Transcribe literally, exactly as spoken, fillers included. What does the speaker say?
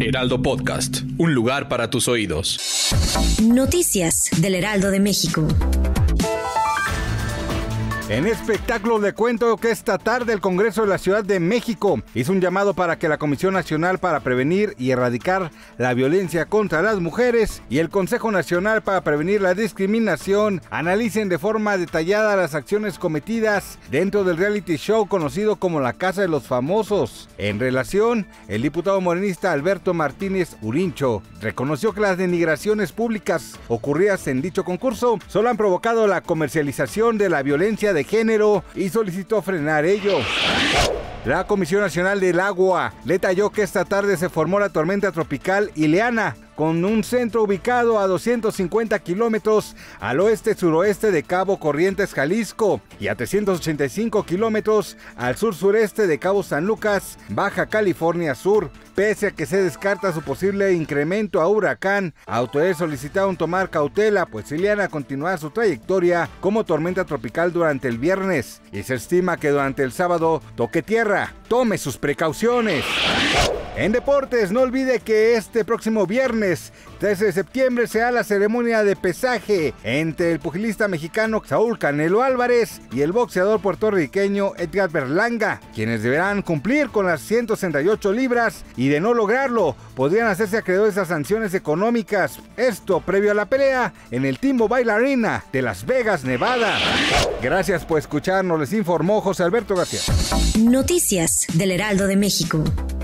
Heraldo Podcast, un lugar para tus oídos. Noticias del Heraldo de México. En espectáculos le cuento que esta tarde el Congreso de la Ciudad de México hizo un llamado para que la Comisión Nacional para Prevenir y Erradicar la Violencia contra las Mujeres y el Consejo Nacional para Prevenir la Discriminación analicen de forma detallada las acciones cometidas dentro del reality show conocido como La Casa de los Famosos. En relación, el diputado morenista Alberto Martínez Urincho reconoció que las denigraciones públicas ocurridas en dicho concurso solo han provocado la comercialización de la violencia de de género y solicitó frenar ello. La Comisión Nacional del Agua detalló que esta tarde se formó la tormenta tropical Ileana, con un centro ubicado a doscientos cincuenta kilómetros al oeste-suroeste de Cabo Corrientes, Jalisco, y a trescientos ochenta y cinco kilómetros al sur-sureste de Cabo San Lucas, Baja California Sur. Pese a que se descarta su posible incremento a huracán, autoridades solicitaron tomar cautela, pues Ileana continuará su trayectoria como tormenta tropical durante el viernes, y se estima que durante el sábado toque tierra. Tome sus precauciones. En deportes, no olvide que este próximo viernes, trece de septiembre, será la ceremonia de pesaje entre el pugilista mexicano Saúl Canelo Álvarez y el boxeador puertorriqueño Edgar Berlanga, quienes deberán cumplir con las ciento sesenta y ocho libras y de no lograrlo, podrían hacerse acreedores a sanciones económicas. Esto previo a la pelea en el T-Mobile Arena de Las Vegas, Nevada. Gracias por escucharnos, les informó José Alberto García. Noticias del Heraldo de México.